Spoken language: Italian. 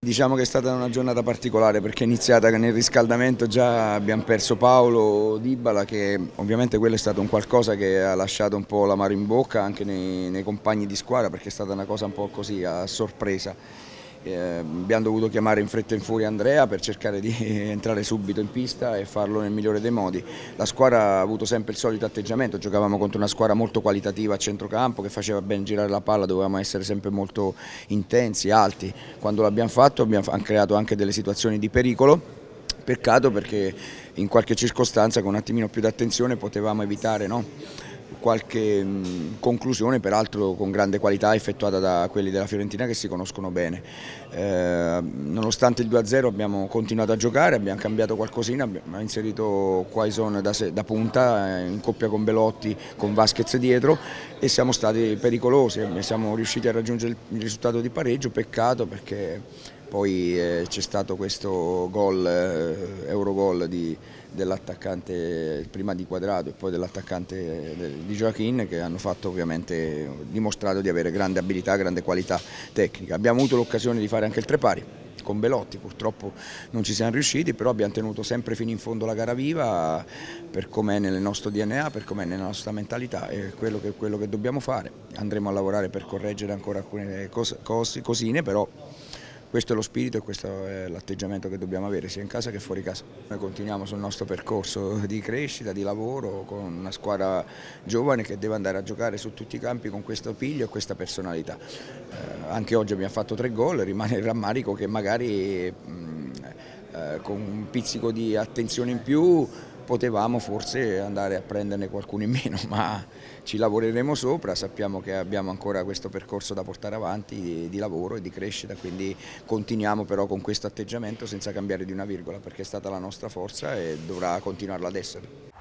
Diciamo che è stata una giornata particolare perché è iniziata che nel riscaldamento già abbiamo perso Paolo Dybala, che ovviamente quello è stato un qualcosa che ha lasciato un po' l'amaro in bocca anche nei compagni di squadra, perché è stata una cosa un po' così a sorpresa. Abbiamo dovuto chiamare in fretta e in furia Andrea per cercare di entrare subito in pista e farlo nel migliore dei modi. La squadra ha avuto sempre il solito atteggiamento, giocavamo contro una squadra molto qualitativa a centrocampo che faceva ben girare la palla, dovevamo essere sempre molto intensi, alti. Quando l'abbiamo fatto abbiamo creato anche delle situazioni di pericolo. Peccato perché in qualche circostanza con un attimino più di attenzione potevamo evitare, no? Qualche conclusione, peraltro con grande qualità, effettuata da quelli della Fiorentina che si conoscono bene. Nonostante il 2-0 abbiamo continuato a giocare, abbiamo cambiato qualcosina, abbiamo inserito Quaison da punta in coppia con Belotti, con Vasquez dietro, e siamo stati pericolosi, siamo riusciti a raggiungere il risultato di pareggio. Peccato perché poi c'è stato questo gol, Eurogol dell'attaccante prima di Quadrato e poi dell'attaccante di Joaquin, che hanno fatto ovviamente dimostrato di avere grande abilità, grande qualità tecnica. Abbiamo avuto l'occasione di fare anche il 3 pari con Belotti, purtroppo non ci siamo riusciti, però abbiamo tenuto sempre fino in fondo la gara viva per com'è nel nostro DNA, per com'è nella nostra mentalità, e quello che dobbiamo fare. Andremo a lavorare per correggere ancora alcune cosine, però questo è lo spirito e questo è l'atteggiamento che dobbiamo avere sia in casa che fuori casa. Noi continuiamo sul nostro percorso di crescita, di lavoro, con una squadra giovane che deve andare a giocare su tutti i campi con questo piglio e questa personalità. Anche oggi abbiamo fatto 3 gol, rimane il rammarico che magari con un pizzico di attenzione in più potevamo forse andare a prenderne qualcuno in meno, ma ci lavoreremo sopra. Sappiamo che abbiamo ancora questo percorso da portare avanti di lavoro e di crescita, quindi continuiamo però con questo atteggiamento senza cambiare di una virgola, perché è stata la nostra forza e dovrà continuarla ad essere.